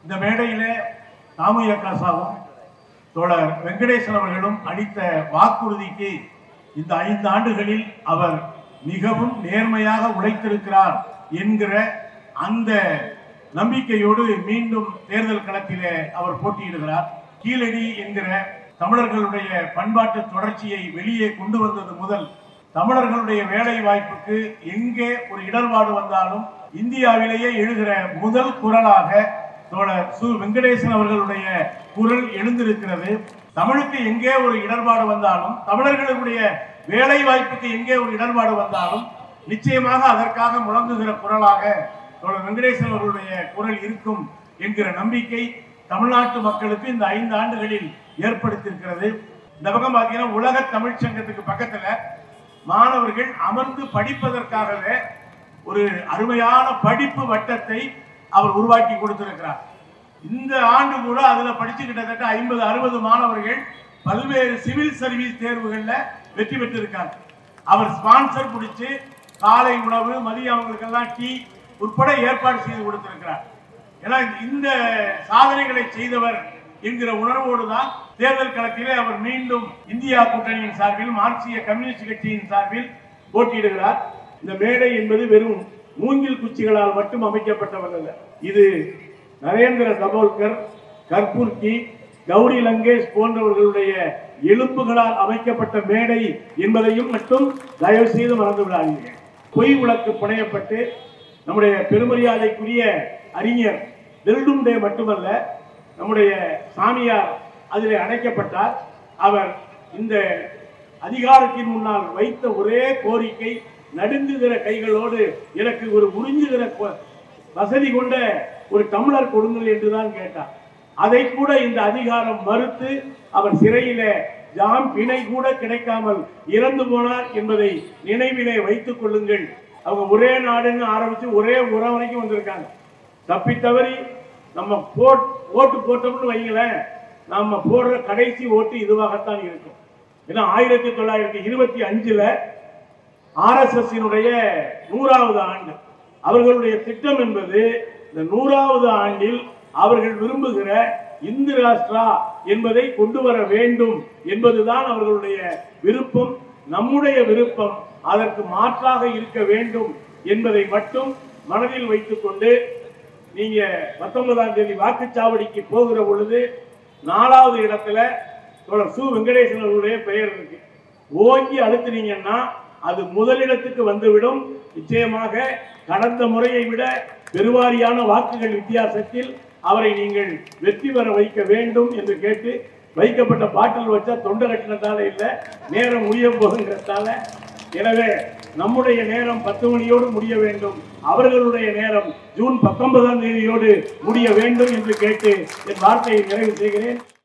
இந்த மேடையிலே தாமுயக்காசாவும் தோழர் வெங்கடேசன் அவர்களும் அளித்த வாக்குறுதிக்கு இந்த 5 ஆண்டுகளில் அவர் மிகவும் நேர்மையாக உழைத்திருக்கிறார் என்கிற அந்த நம்பிக்கையோடு மீண்டும் தேர்தல் களத்திலே அவர் போட்டியிடுகிறார். கீழடி என்கிற தமிழர்களுடைய பண்பாட்டு தொடர்ச்சியை வெளியே கொண்டு வந்தது முதல் தமிழர்களுடைய வேலை வாய்ப்புக்கு எங்கே ஒரு இடர்பாடு வந்தாலும் இந்தியாவிலேயே எழுகிற முதல் குரலாக தோழர் சு வெங்கடேசன் அவர்களுடைய குரல் எழுந்திருக்கிறது. தமிழுக்கு எங்கே ஒரு இடர்பாடு வந்தாலும், தமிழர்களுடைய வேலை வாய்ப்புக்கு எங்கே ஒரு இடர்பாடு வந்தாலும் நிச்சயமாக அதற்காக முழங்குகிற குரலாக தோழர் வெங்கடேசன் அவர்களுடைய குரல் இருக்கும் என்கிற நம்பிக்கை தமிழ்நாட்டு மக்களுக்கு இந்த 5 ஆண்டுகளில் ஏற்படுத்தியிருக்கிறது. இந்த பக்கம் பார்த்தீங்கன்னா உலக தமிழ் சங்கத்துக்கு பக்கத்துல மாணவர்கள் அமர்ந்து படிப்பதற்காகவே ஒரு அருமையான படிப்பு வட்டத்தை அவர் உருவாக்கி கொடுத்திருக்கிறார். இந்த ஆண்டு கூட அதுல படிச்சு கிட்டத்தட்ட 50-60 மாணவர்கள் பல்வேறு சிவில் சர்வீஸ் தேர்வுகள்ல வெற்றி பெற்றிருக்காங்க. அவர் ஸ்பான்சர் பிடிச்சு காலை உணவு, மதியம் அவங்களுக்கெல்லாம் டீ உட்பட ஏற்பாடு செய்து கொடுத்திருக்கிறார். ஏன்னா இந்த சாதனைகளை செய்தவர் என்கிற உணர்வோடு தான் தேர்தல் களத்திலே அவர் மீண்டும் இந்தியா கூட்டணியின் சார்பில், மார்க்சிய கம்யூனிஸ்ட் கட்சியின் சார்பில் போட்டியிடுகிறார். இந்த மேடை என்பது வெறும் மூங்கில் குச்சிகளால் மட்டும் அமைக்கப்பட்டவர்கள். இது நரேந்திர தபோல்கர், கற்பூர்கி, கௌரி லங்கேஷ் போன்றவர்களுடைய எலும்புகளால் அமைக்கப்பட்ட மேடை என்பதையும் மட்டும் தயவு செய்து மறந்து விடாதீர்கள். பொய் விளக்கு புனையப்பட்டு நம்முடைய பெருமரியாதைக்குரிய அறிஞர் வெல்டும்டே மட்டுமல்ல, நம்முடைய சாமியார் அதிலே அடைக்கப்பட்டார். அவர் இந்த அதிகாரத்தின் முன்னால் வைத்த ஒரே கோரிக்கை, நடுங்குகிற கைகளோடு எனக்கு ஒரு உறிஞ்சுகிற வசதி கொண்ட ஒரு டம்ளர் கொடுங்கள் என்றுதான் கேட்டார். அதை கூட இந்த அதிகாரம் மறுத்து அவர் சிறையில ஜாம் பிணை கூட கிடைக்காமல் இறந்து போனார் என்பதை நினைவிலே வைத்துக் கொள்ளுங்கள். அவங்க ஒரே நாடுன்னு ஆரம்பிச்சு ஒரே உரம் வரைக்கும் வந்திருக்காங்க. தப்பித்தவறி நம்ம ஓட்டு போட்டோம்னு வைங்களேன், நம்ம போடுற கடைசி ஓட்டு இதுவாகத்தான் இருக்கும். ஏன்னா 1925 RSS 100வது ஆண்டு அவர்களுடைய திட்டம் என்பது இந்த 100வது ஆண்டில் அவர்கள் விரும்புகிற இந்து ராஷ்டிரா என்பதை கொண்டு வர வேண்டும் என்பதுதான் அவர்களுடைய விருப்பம். நம்முடைய விருப்பம் அதற்கு மாற்றாக இருக்க வேண்டும் என்பதை மட்டும் மனதில் வைத்துக் கொண்டு நீங்க 19ஆம் தேதி வாக்குச்சாவடிக்கு போகிற பொழுது 4வது இடத்துல தோழர் சு வெங்கடேசன் அவர்களுடைய பெயர் இருக்கு. ஓங்கி அழுத்தினீங்கன்னா அது முதலிடத்துக்கு வந்துவிடும். நிச்சயமாக கடந்த முறையை விட பெருவாரியான வாக்குகள் வித்தியாசத்தில் அவரை நீங்கள் வெற்றி பெற வைக்க வேண்டும் என்று கேட்டு, வைக்கப்பட்ட பாட்டில் வச்சா தொண்டை கட்டினதால இல்ல, நேரம் முடிய போகின்றதால. எனவே நம்முடைய நேரம் 10 மணியோடு முடிய வேண்டும், அவர்களுடைய நேரம் ஜூன் 19ஆம் தேதியோடு முடிய வேண்டும் என்று கேட்டு என் வார்த்தையை நிறைவு செய்கிறேன்.